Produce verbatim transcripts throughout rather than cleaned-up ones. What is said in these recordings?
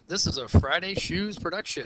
This is a Friday Shoes production.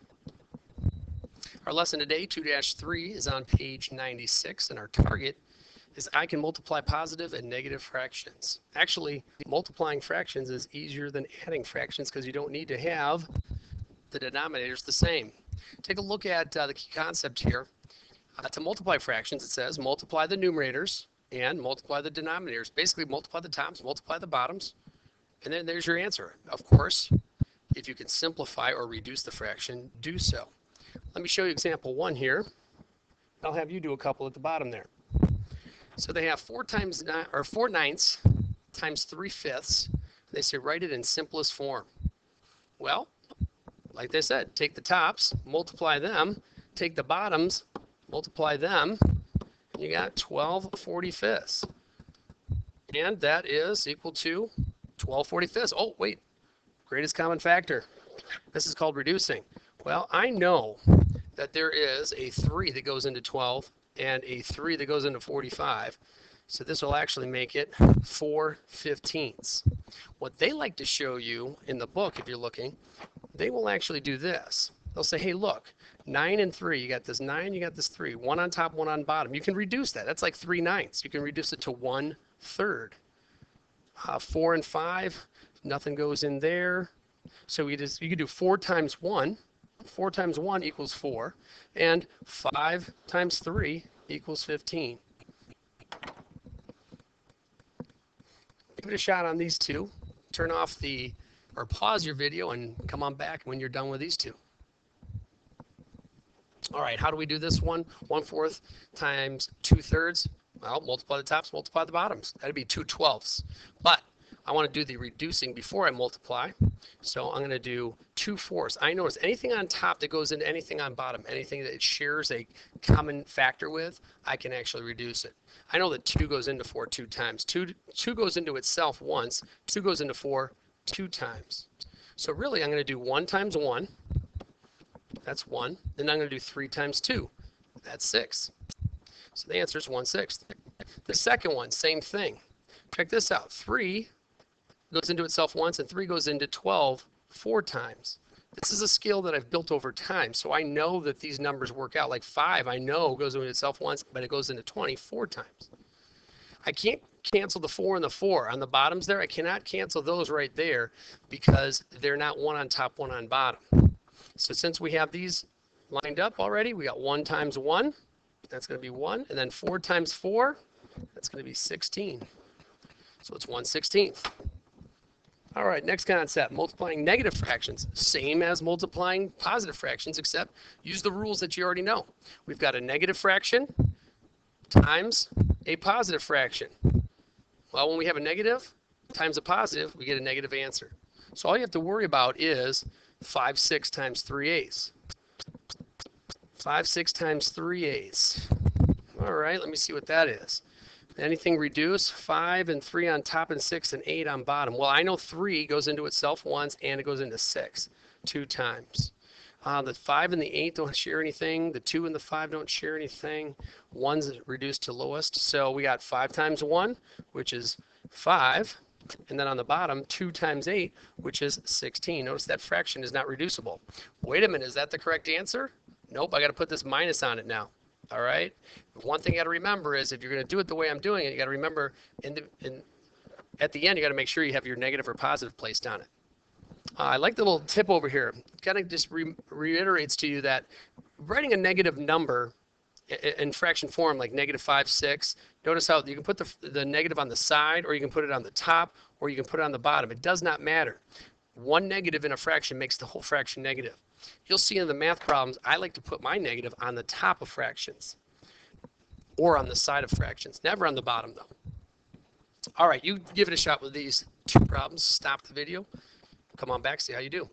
Our lesson today, two dash three, is on page ninety-six, and our target is I can multiply positive and negative fractions. Actually, multiplying fractions is easier than adding fractions because you don't need to have the denominators the same. Take a look at uh, the key concept here. Uh, to multiply fractions, it says multiply the numerators and multiply the denominators. Basically, multiply the tops, multiply the bottoms, and then there's your answer. Of course, if you can simplify or reduce the fraction, do so. Let me show you example one here. I'll have you do a couple at the bottom there. So they have four times nine, or four ninths times three fifths. They say write it in simplest form. Well, like they said, take the tops, multiply them, take the bottoms, multiply them, and you got twelve forty-fifths. And that is equal to twelve forty-fifths. Oh, wait, greatest common factor. This is called reducing. Well, I know that there is a three that goes into twelve and a three that goes into forty-five. So this will actually make it four fifteenths. What they like to show you in the book, if you're looking, they will actually do this. They'll say, hey, look, nine and three, you got this nine, you got this three, one on top, one on bottom. You can reduce that. That's like three ninths. You can reduce it to one third. Uh, four and five, nothing goes in there. So we just, you can do four times one. four times one equals four, and five times three equals fifteen. Give it a shot on these two. Turn off the, or pause your video and come on back when you're done with these two. All right, how do we do this one? one fourth times two thirds. Well, multiply the tops, multiply the bottoms. That'd be two twelfths. But I want to do the reducing before I multiply. So I'm going to do two fourths. I notice anything on top that goes into anything on bottom, anything that it shares a common factor with, I can actually reduce it. I know that two goes into four two times. Two, two goes into itself once. two goes into four two times. So really, I'm going to do one times one. That's one. Then I'm going to do three times two. That's six. So the answer is one sixth. The second one, same thing. Check this out. three goes into itself once, and three goes into twelve four times. This is a skill that I've built over time, so I know that these numbers work out. Like five, I know goes into itself once, but it goes into twenty four times. I can't cancel the four and the four on the bottoms there. I cannot cancel those right there because they're not one on top, one on bottom. So since we have these lined up already, we got one times one. That's going to be one, and then four times four, that's going to be sixteen. So it's one sixteenth. All right, next concept, multiplying negative fractions. Same as multiplying positive fractions, except use the rules that you already know. We've got a negative fraction times a positive fraction. Well, when we have a negative times a positive, we get a negative answer. So all you have to worry about is five sixths times three eighths. five sixths times three eighths. All right, let me see what that is. Anything reduce? five and three on top and six and eight on bottom. Well, I know three goes into itself once and it goes into six two times. Uh, the five and the eight don't share anything. The two and the five don't share anything. one's reduced to lowest. So we got five times one, which is five. And then on the bottom, two times eight, which is sixteen. Notice that fraction is not reducible. Wait a minute, is that the correct answer? Nope, I got to put this minus on it now. All right. One thing you got to remember is if you're going to do it the way I'm doing it, you got to remember in the, in, at the end, you got to make sure you have your negative or positive placed on it. Uh, I like the little tip over here. It kind of just re reiterates to you that writing a negative number in, in fraction form, like negative five, six, notice how you can put the, the negative on the side, or you can put it on the top, or you can put it on the bottom. It does not matter. One negative in a fraction makes the whole fraction negative. You'll see in the math problems, I like to put my negative on the top of fractions or on the side of fractions, never on the bottom though. All right, you give it a shot with these two problems. Stop the video, come on back, see how you do.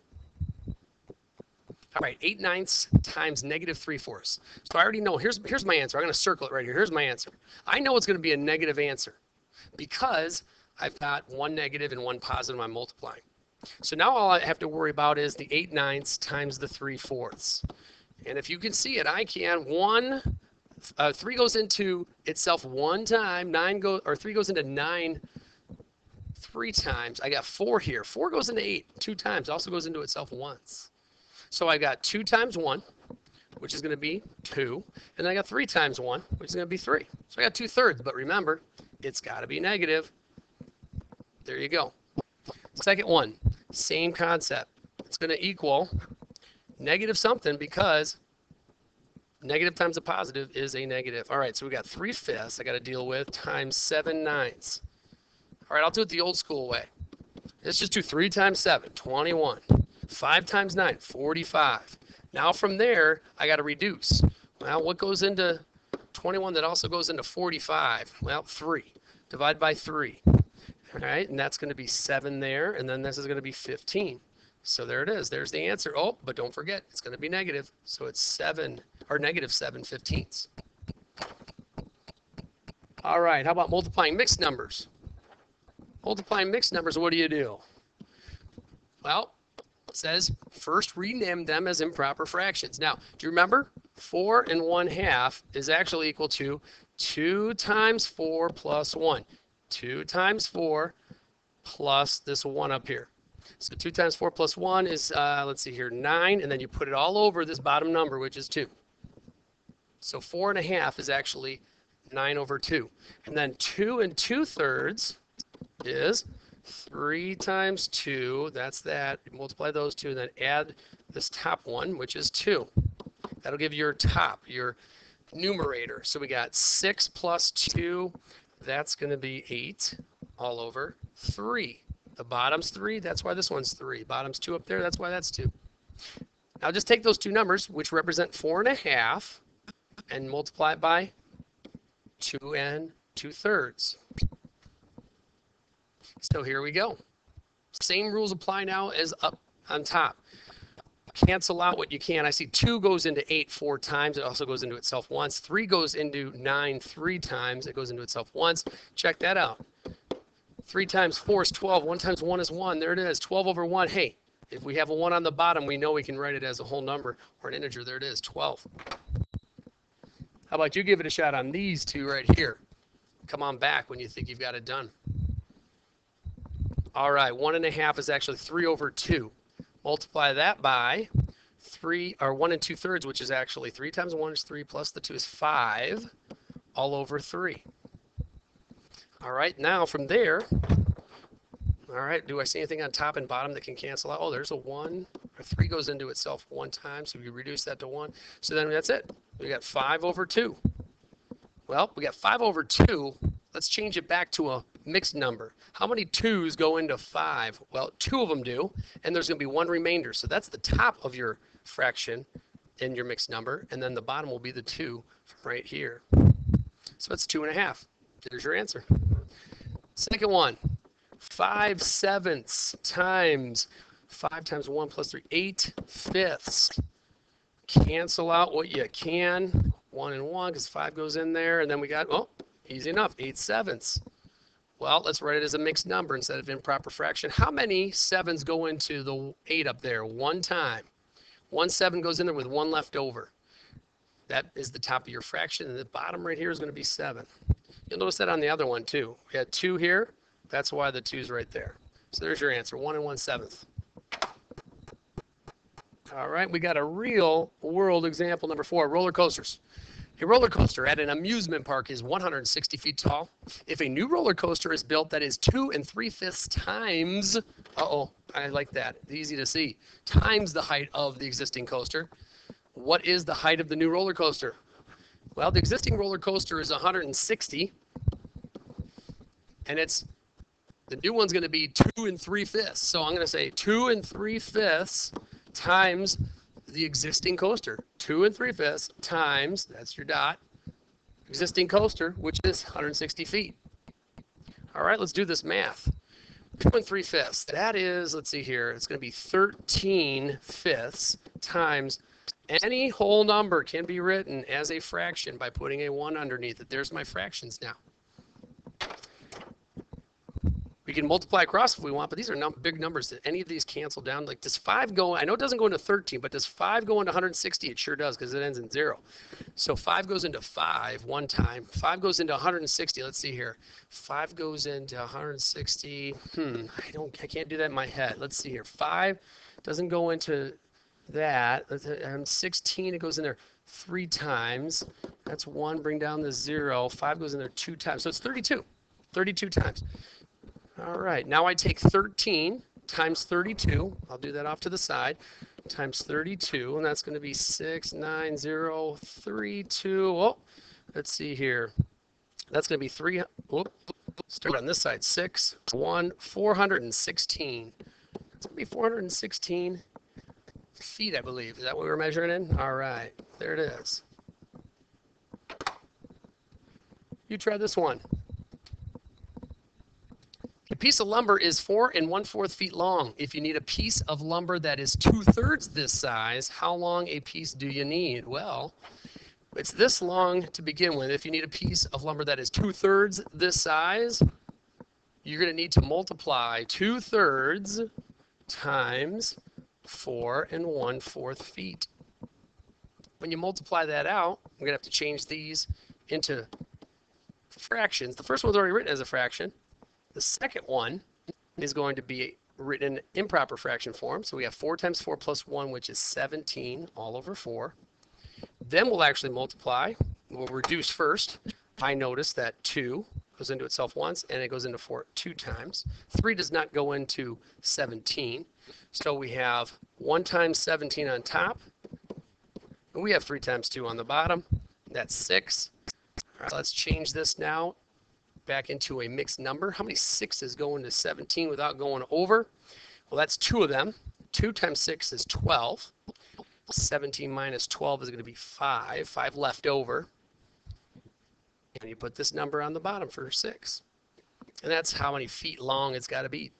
All right, eight ninths times negative three fourths. So I already know, here's, here's my answer. I'm going to circle it right here. Here's my answer. I know it's going to be a negative answer because I've got one negative and one positive I'm multiplying. So now all I have to worry about is the eight ninths times the three fourths. And if you can see it, I can. One, uh, three goes into itself one time. Nine goes, or three goes into nine three times. I got four here. four goes into eight two times. It also goes into itself once. So I got two times one, which is going to be two. And then I got three times one, which is going to be three. So I got two thirds. But remember, it's got to be negative. There you go. Second one, same concept. It's going to equal negative something because negative times a positive is a negative. All right, so we got three fifths I got to deal with times seven ninths. All right, I'll do it the old school way. Let's just do three times seven, twenty-one. five times nine, forty-five. Now from there, I got to reduce. Well, what goes into twenty-one that also goes into forty-five? Well, three. Divide by three. All right, and that's going to be seven there, and then this is going to be fifteen. So there it is. There's the answer. Oh, but don't forget, it's going to be negative. So it's seven, or negative seven fifteenths. All right, how about multiplying mixed numbers? Multiplying mixed numbers, what do you do? Well, it says first rename them as improper fractions. Now, do you remember? four and one half is actually equal to two times four plus one. two times four plus this one up here. So two times four plus one is, uh, let's see here, nine, and then you put it all over this bottom number, which is two. So four and a half is actually nine over two. And then two and two thirds is three times two, that's that. Multiply those two, and then add this top one, which is two. That'll give you your top, your numerator. So we got six plus two, that's going to be eight all over three. The bottom's three, that's why this one's three. Bottom's two up there, that's why that's two. Now just take those two numbers, which represent four and a half, and multiply it by two and two thirds. So here we go. Same rules apply now as up on top. Cancel out what you can. I see two goes into eight four times. It also goes into itself once. Three goes into nine three times. It goes into itself once. Check that out. Three times four is twelve. One times one is one. There it is. twelve over one. Hey, if we have a one on the bottom, we know we can write it as a whole number or an integer. There it is, twelve. How about you give it a shot on these two right here? Come on back when you think you've got it done. All right, one and a half is actually three over two. Multiply that by three, or one and two thirds, which is actually three times one is three, plus the two is five, all over three. All right, now from there, all right, do I see anything on top and bottom that can cancel out? Oh, there's a one, or three goes into itself one time, so we reduce that to one. So then that's it. We got five over two. Well, we got five over two. Let's change it back to a mixed number. How many twos go into five? Well, two of them do, and there's going to be one remainder. So that's the top of your fraction in your mixed number, and then the bottom will be the two from right here. So it's two and a half. There's your answer. Second one, five sevenths times five times one plus three, eight fifths. Cancel out what you can, one and one, because five goes in there, and then we got, oh, easy enough, eight sevenths. Well, let's write it as a mixed number instead of improper fraction. How many sevens go into the eight up there? One time. One seven goes in there with one left over. That is the top of your fraction, and the bottom right here is going to be seven. You'll notice that on the other one too. We had two here. That's why the two's right there. So there's your answer, one and one seventh. All right, we got a real world example number four, roller coasters. A roller coaster at an amusement park is one hundred sixty feet tall. If a new roller coaster is built that is two and three fifths times, uh-oh, I like that, easy to see, times the height of the existing coaster, what is the height of the new roller coaster? Well, the existing roller coaster is one hundred sixty, and it's, the new one's going to be two and three fifths. So I'm going to say two and three fifths times the existing coaster. Two and three fifths times, that's your dot, existing coaster, which is one hundred sixty feet. All right, let's do this math. Two and three fifths, that is, let's see here, it's going to be thirteen fifths times, any whole number can be written as a fraction by putting a one underneath it. There's my fractions now. We can multiply across if we want, but these are num big numbers. That any of these cancel down? Like, does five go, I know it doesn't go into thirteen, but does five go into one hundred sixty? It sure does, because it ends in zero. So five goes into five one time. five goes into one hundred sixty. Let's see here. five goes into one hundred sixty. Hmm, I don't, I can't do that in my head. Let's see here. five doesn't go into that. Um, sixteen, it goes in there three times. That's one, bring down the zero. five goes in there two times. So it's thirty-two. thirty-two times. All right, now I take thirteen times thirty-two. I'll do that off to the side. Times thirty-two, and that's going to be six nine zero three two. Oh, let's see here. That's going to be three. Whoop, start on this side. six, one, four hundred sixteen. It's going to be four hundred sixteen feet, I believe. Is that what we were measuring in? All right, there it is. You try this one. A piece of lumber is four and one-fourth feet long. If you need a piece of lumber that is two-thirds this size, how long a piece do you need? Well, it's this long to begin with. If you need a piece of lumber that is two-thirds this size, you're going to need to multiply two-thirds times four and one-fourth feet. When you multiply that out, we're going to have to change these into fractions. The first one's already written as a fraction. The second one is going to be written in improper fraction form. So we have four times four plus one, which is seventeen, all over four. Then we'll actually multiply. We'll reduce first. I notice that two goes into itself once, and it goes into four two times. three does not go into seventeen. So we have one times seventeen on top. And we have three times two on the bottom. That's six. All right, let's change this now back into a mixed number. How many sixes go into seventeen without going over? Well, that's two of them. two times six is twelve. seventeen minus twelve is going to be five. five left over. And you put this number on the bottom for six. And that's how many feet long it's got to be.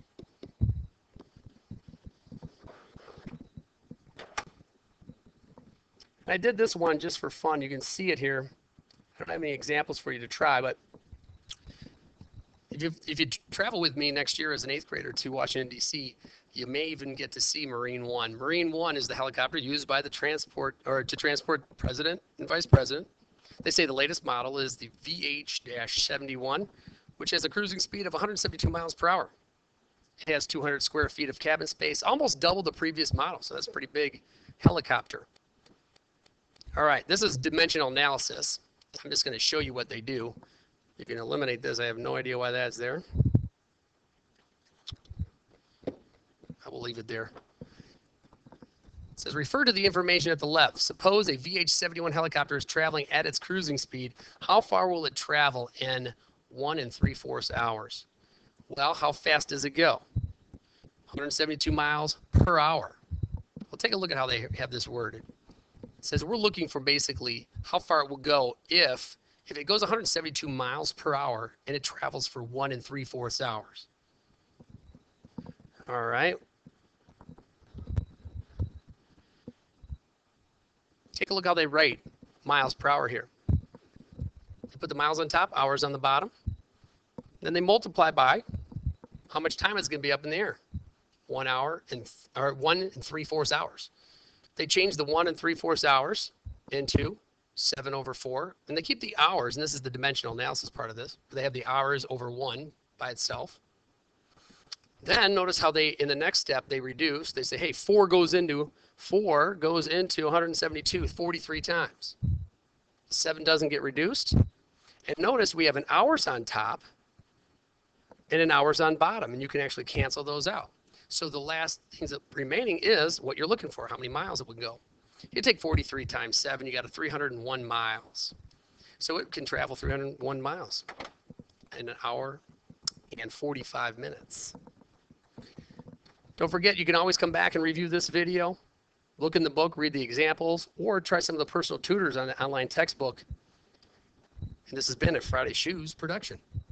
I did this one just for fun. You can see it here. I don't have any examples for you to try, but If you, if you travel with me next year as an eighth grader to Washington, D C, you may even get to see Marine One. Marine One is the helicopter used by the transport, or to transport president and vice president. They say the latest model is the V H seventy-one, which has a cruising speed of one hundred seventy-two miles per hour. It has two hundred square feet of cabin space, almost double the previous model, so that's a pretty big helicopter. All right, this is dimensional analysis. I'm just going to show you what they do. You can eliminate this. I have no idea why that's there. I will leave it there. It says, refer to the information at the left. Suppose a V H seventy-one helicopter is traveling at its cruising speed. How far will it travel in one and three-fourths hours? Well, how fast does it go? one hundred seventy-two miles per hour. Well, take a look at how they have this worded. It says we're looking for basically how far it will go if If it goes one hundred seventy-two miles per hour and it travels for one and three-fourths hours. All right. Take a look how they write miles per hour here. They put the miles on top, hours on the bottom. Then they multiply by how much time it's going to be up in the air. One hour and or one and three-fourths hours. They change the one and three-fourths hours into seven over four, and they keep the hours, and this is the dimensional analysis part of this. They have the hours over one by itself. Then notice how they, in the next step, they reduce. They say, hey, four goes into four goes into one hundred seventy-two forty-three times. Seven doesn't get reduced. And notice we have an hours on top and an hours on bottom, and you can actually cancel those out. So the last things that remaining is what you're looking for, how many miles it would go. You take forty-three times seven, you got a three hundred one miles. So it can travel three hundred one miles in an hour and forty-five minutes. Don't forget, you can always come back and review this video, look in the book, read the examples, or try some of the personal tutors on the online textbook. And this has been a Friday Shoes production.